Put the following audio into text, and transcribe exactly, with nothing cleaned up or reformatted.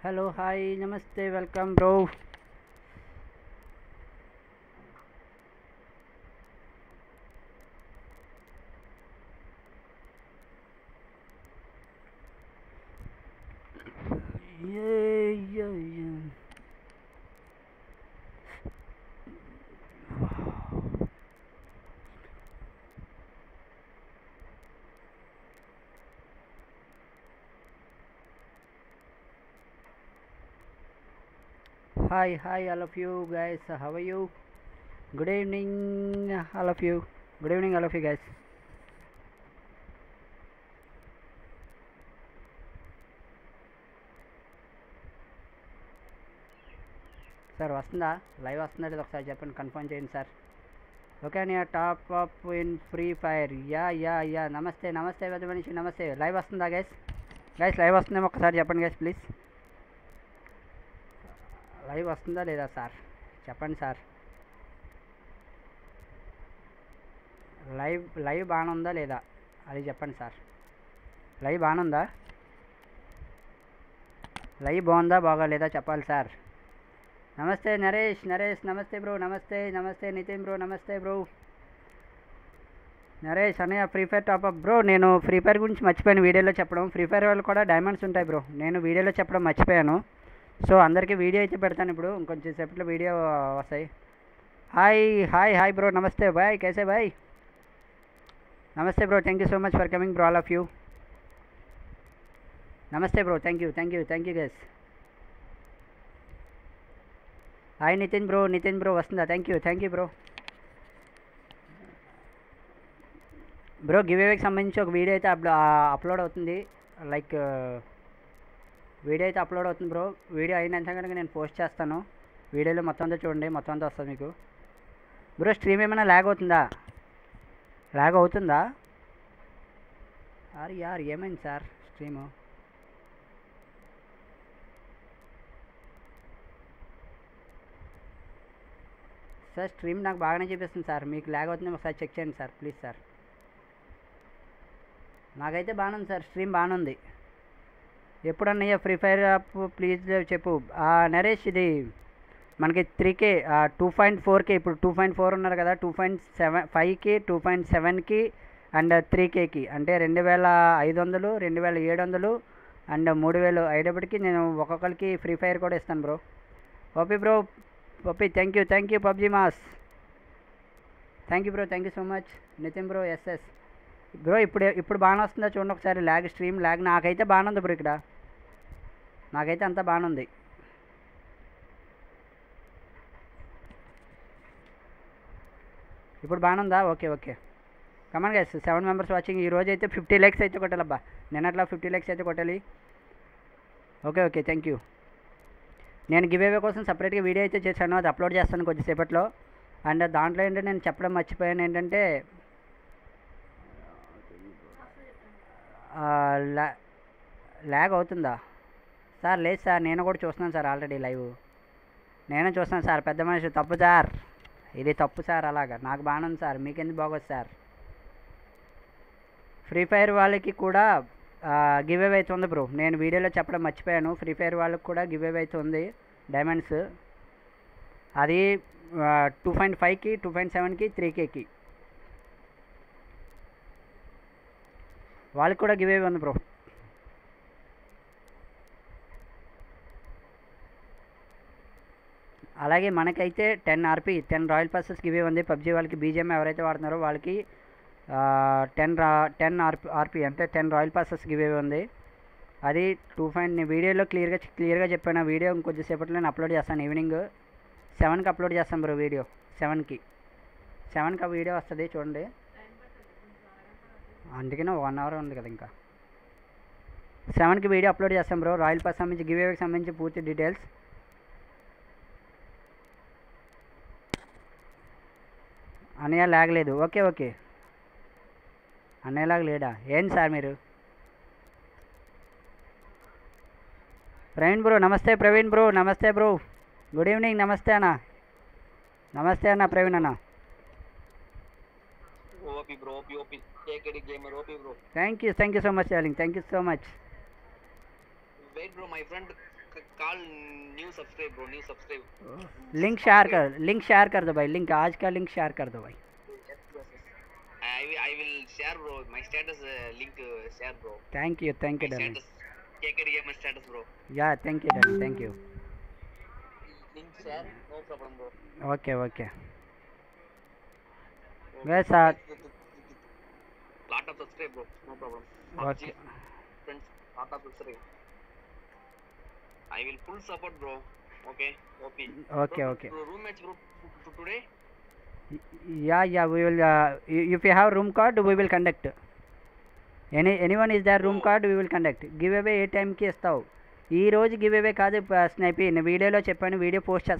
Hello hi नमस्ते welcome bro. ये ये ये hi hi all of you guys, how are you? Good evening all of you. Good evening all of you guys. Sir వస్తుందా? Live వస్తుందా లేదా ఒకసారి చెప్పండి, కన్ఫర్మ్ చేయండి సార్. ఓకే అని top up in Free Fire. Yeah yeah yeah నమస్తే నమస్తే పెద్ద మనిషి నమస్తే. లైవ్ వస్తుందా గైస్? గైస్ లైవ్ వస్తుందేమో ఒకసారి చెప్పండి గైస్ ప్లీజ్. లైవ్ వస్తుందా లేదా సార్ చెప్పండి సార్. లైవ్ లైవ్ బాగానే ఉందా లేదా అది చెప్పండి సార్. లైవ్ బాగానే ఉందా? లైవ్ బాగుందా బాగాలేదా చెప్పాలి సార్. నమస్తే నరేష్ నరేష్ నమస్తే బ్రో. నమస్తే నమస్తే నితిన్ బ్రో నమస్తే బ్రో. నరేష్ అన్నయ్య ఫ్రీ ఫైర్ టాప్అప్ బ్రో. నేను ఫ్రీ ఫైర్ గురించి మర్చిపోయాను వీడియోలో చెప్పడం. ఫ్రీ ఫైర్ వాళ్ళు కూడా డైమండ్స్ ఉంటాయి బ్రో, నేను వీడియోలో చెప్పడం మర్చిపోయాను. సో అందరికీ వీడియో అయితే పెడతాను ఇప్పుడు, ఇంకొంచెం సేపట్లో వీడియో వస్తాయి. హాయ్ హాయ్ హాయ్ బ్రో నమస్తే బాయ్, कैसे బాయ్? నమస్తే bro, thank you so much for coming bro all of you. నమస్తే bro, thank you thank you thank you guys. Hi Nitin bro, Nitin bro వస్తుందా? Thank you thank you bro. Bro గివ్ అవేకి సంబంధించి ఒక వీడియో అయితే అప్లో అప్లోడ్ అవుతుంది. లైక్ వీడియో అయితే అప్లోడ్ అవుతుంది బ్రో. వీడియో అయినంత కనుక నేను పోస్ట్ చేస్తాను. వీడియోలో మొత్తం అంతా చూడండి, మొత్తం అంతా వస్తుంది మీకు. బ్రో స్ట్రీమ్ ఏమైనా ల్యాగ్ అవుతుందా? ల్యాగ్ అవుతుందా? అరే యార్ ఏమైంది సార్ స్ట్రీము? సార్ స్ట్రీమ్ నాకు బాగానే చూపిస్తుంది సార్, మీకు ల్యాగ్ అవుతుంది ఒకసారి చెక్ చేయండి సార్ ప్లీజ్ సార్. నాకైతే బాగానే ఉంది సార్, స్ట్రీమ్ బాగానే ఉంది. ఎప్పుడన్నయ్య ఫ్రీ ఫైర్ యాప్ ప్లీజ్ చెప్పు. నరేష్ ఇది మనకి త్రీకే టూ పాయింట్ ఫోర్కే ఇప్పుడు టూ పాయింట్ ఫోర్ ఉన్నారు కదా, టూ పాయింట్ సెవెన్ ఫైవ్కి టూ పాయింట్ సెవెన్కి అండ్ త్రీకేకి అంటే రెండు వేల ఐదు వందలు రెండు వేల ఏడు వందలు అండ్ మూడు వేలు అయ్యేటప్పటికి నేను ఒక్కొక్కరికి ఫ్రీ ఫైర్ కూడా ఇస్తాను bro. OP bro OP thank you thank you PUBG mass. Thank you bro, thank you so much Nitin bro. SS bro ఇప్పుడు ఇప్పుడు బాగానే వస్తుందా చూడండి ఒకసారి. ల్యాగ్ స్ట్రీమ్ ల్యాగ్ నాకైతే బాగానే ఉంది బ్రో, ఇక్కడ నాకైతే అంతా బాగానే ఉంది. ఇప్పుడు బాగానే ఉందా? Okay okay come on guys, seven members watching. ఈ రోజు అయితే ఫిఫ్టీ లైక్స్ అయితే కొట్టాలబ్బా, నేను అట్లా ఫిఫ్టీ లైక్స్ అయితే కొట్టాలి. Okay okay thank you. నేను గివ్ అవే కోసం సపరేట్గా వీడియో అయితే చేశాను, అది అప్లోడ్ చేస్తాను కొద్దిసేపట్లో. అండ్ దాంట్లో ఏంటంటే నేను చెప్పడం మర్చిపోయాను ఏంటంటే ల్యా ల్యాగ్ అవుతుందా సార్? లేదు సార్, నేను కూడా చూస్తున్నాను సార్ ఆల్రెడీ లైవ్, నేను చూస్తున్నాను సార్. పెద్ద మనిషి తప్పు సార్, ఇది తప్పు సార్. అలాగా నాకు బాగానే ఉంది సార్, మీకెందుకు బాగోదు సార్. ఫ్రీ ఫైర్ వాళ్ళకి కూడా గివ్ అవే అయితే ఉంది బ్రో, నేను వీడియోలో చెప్పడం మర్చిపోయాను. ఫ్రీ ఫైర్ వాళ్ళకి కూడా గివ్ అవే అయితే ఉంది డైమండ్స్. అది టూ పాయింట్ ఫైవ్కి టూ పాయింట్ సెవెన్కి త్రీకేకి వాళ్ళకి కూడా గివ్ అవే ఉంది బ్రో. అలాగే మనకైతే ten RP ten royal passes give ఉంది. పబ్జీ వాళ్ళకి బీజిఎం ఎవరైతే వాడుతున్నారో వాళ్ళకి టెన్ రా టెన్ ఆర్పీ ఆర్పీ అంటే టెన్ రాయల్ పాసెస్ గివ్ ఉంది. అది టూ పాయింట్ నేను వీడియోలో క్లియర్గా క్లియర్గా చెప్పాను. వీడియో ఇంకొద్దిసేపట్లో నేను అప్లోడ్ చేస్తాను, ఈవినింగ్ సెవెన్కి అప్లోడ్ చేస్తాను బ్రో వీడియో. సెవెన్కి సెవెన్కి ఆ వీడియో వస్తుంది చూడండి. అందుకనే వన్ అవర్ ఉంది కదా, ఇంకా సెవెన్కి వీడియో అప్లోడ్ చేస్తాం బ్రో. రాయల్ పాస్ సంబంధించి గివ్ అవేకి సంబంధించి పూర్తి డీటెయిల్స్. అన్నయ్య లాగ్ లేదు. ఓకే ఓకే అన్నయ్య లాగ్ లేడా ఏంటి సార్ మీరు? ప్రవీణ్ బ్రో నమస్తే. ప్రవీణ్ బ్రో నమస్తే బ్రో, గుడ్ ఈవినింగ్. నమస్తే అన్న, నమస్తే అన్న ప్రవీణ్ అన్న. Thank you thank you so much darling, thank you so much. Wait bro, my friend call new subscribe bro, new subscribe. Link share कर लिंक शेयर कर दो भाई, लिंक आज का लिंक शेयर कर दो भाई. Yes, yes, yes. I will, I will share bro. My status uh, link uh, share bro. Thank you, thank you My darling. status. Take it again my status bro. Yeah, thank you darling, thank you. Link share, no problem bro. Okay, okay. Yes sir. Lot of subscribe bro, no problem. Okay. Friends, lot of subscribe. I will full support bro. Okay, O P. Okay, bro, okay. Bro, roommates bro to today. Yeah, yeah, we will, uh, if you have room card, we will conduct. Any anyone is there room Oh. card, we will conduct. Give away ఏ టైంకి ఇస్తావు? ఈ రోజు give away కాదు స్నైపీ, నేను వీడియోలో చెప్పాను, video post